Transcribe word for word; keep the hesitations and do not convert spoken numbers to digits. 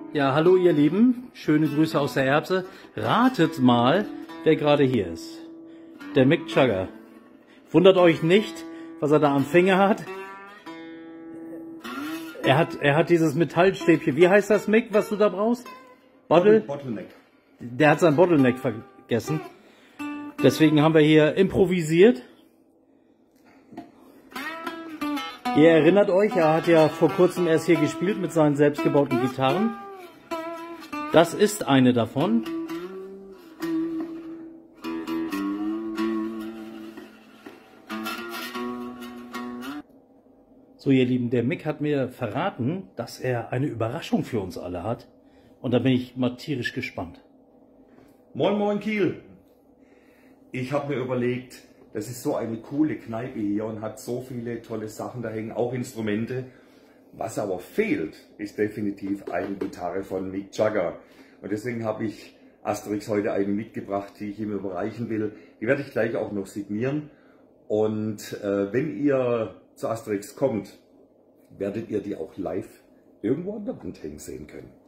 Ja, hallo ihr Lieben, schöne Grüße aus der Erbse. Ratet mal, wer gerade hier ist. Der Mick Jagger. Wundert euch nicht, was er da am Finger hat. Er hat, er hat dieses Metallstäbchen. Wie heißt das, Mick, was du da brauchst? Bottle? Bottleneck. Der hat sein Bottleneck vergessen. Deswegen haben wir hier improvisiert. Ihr erinnert euch, er hat ja vor kurzem erst hier gespielt mit seinen selbstgebauten Gitarren. Das ist eine davon. So ihr Lieben, der Mick hat mir verraten, dass er eine Überraschung für uns alle hat. Und da bin ich mal tierisch gespannt. Moin Moin Kiel! Ich habe mir überlegt, das ist so eine coole Kneipe hier und hat so viele tolle Sachen da hängen, auch Instrumente. Was aber fehlt, ist definitiv eine Gitarre von Mick Jagger. Und deswegen habe ich Asterix heute eine mitgebracht, die ich ihm überreichen will. Die werde ich gleich auch noch signieren. Und äh, wenn ihr zu Asterix kommt, werdet ihr die auch live irgendwo an der Wand hängen sehen können.